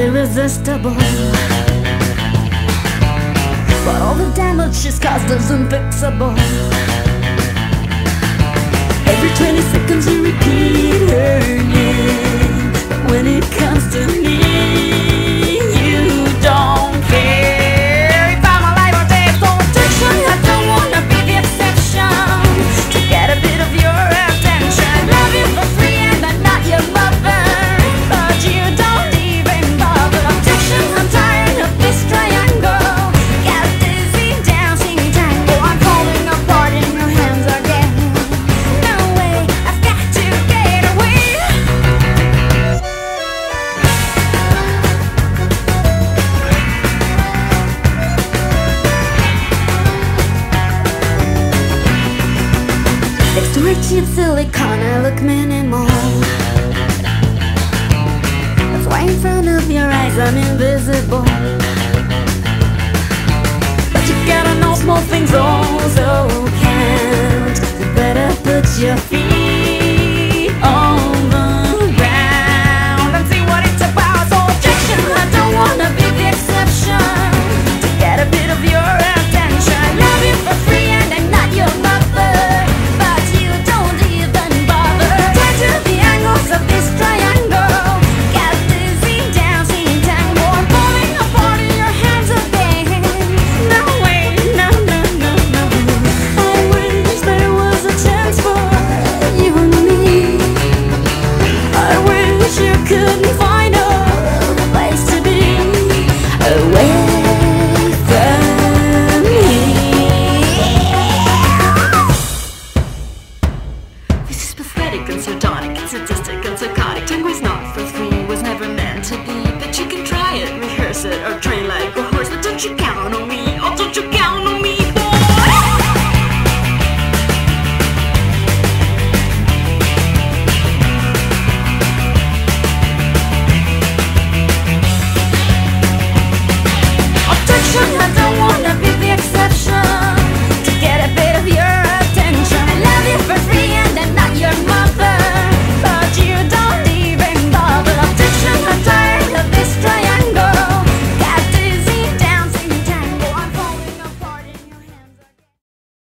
irresistible. But all the damage she's caused is unfixable. Every 20 seconds you repeat her name, but when it comes to me, you don't care. If I'm alive or dead, protection, I don't wanna be the exception. To get a bit of your attention, love you for free and I'm not your mother, but you don't even bother. Objection, I'm tired of this triangle. Got dizzy dancing tango. I'm falling apart in your hands again. No way, I've got to get away. Next to her cheap silicone, I look minimal. That's why in front of your eyes I'm invisible. But you gotta know small things also count. You better put your feet on the ground and see what it's about. So objection, I don't wanna be the exception. To get a bit of your attention, love you for free and I'm not your mother, but you don't even bother. Try to the angles of this triangle. Got dizzy dancing tango. I'm falling apart in your hands again. No way, no, no, no, no. I wish there was a chance for you and me. I wish you couldn't find a place to be away from me. This is pathetic and sardonic, and sadistic and psychotic. Tango's not for free, was never meant to be. But you can try it, rehearse it, or train like